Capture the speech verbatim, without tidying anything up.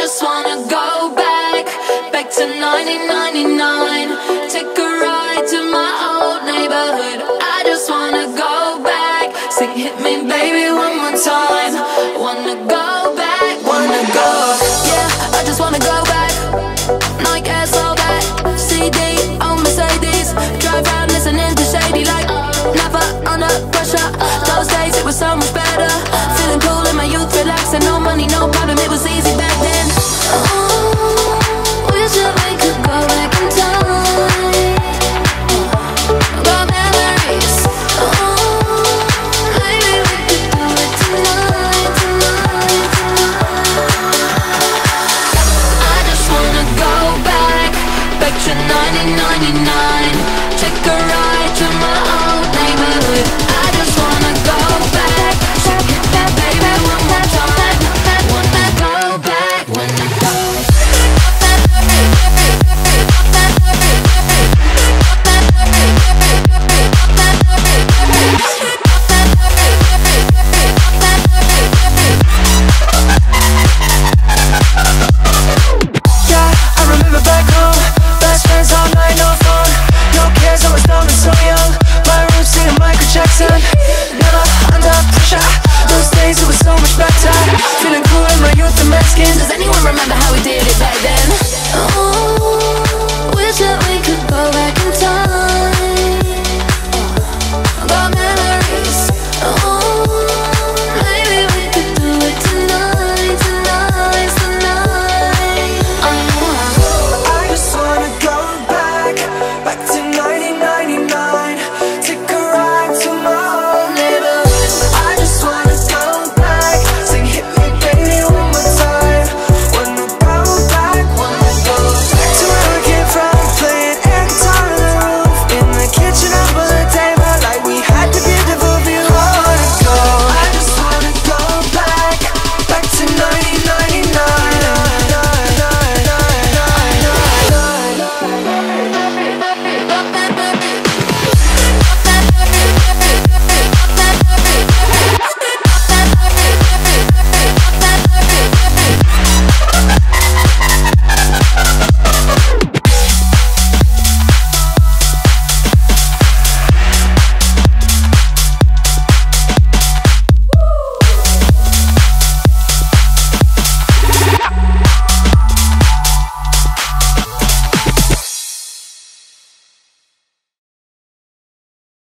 just wanna go back, back to nineteen ninety-nine. Take a ride to my old neighborhood. I just wanna go back. Sing, hit me baby one more time. Wanna go back, wanna go. Yeah, I just wanna go back. Nike Air, so that C D on Mercedes. Drive around listening to Shady like never under pressure. Those days it was so much better. Feeling cool in my youth, relaxing. No money, no problem, it was easy back then. Oh, wish that we could go back in time. Got memories. Oh, maybe we could do it tonight, tonight, tonight. I just wanna go back, back to nineteen ninety-nine. Take a ride to my old neighborhood. I just wanna go back. Hit that baby one more time. Wanna go back, wanna go. Yeah, I remember back home. Best friends all night, no phone. No cares, I was dumb and so young. My roots singing Michael Jackson. Never under pressure. Those days it was so much better. Feeling cool in my youth and Mexicans. Does anyone remember how we did it back then? Oh,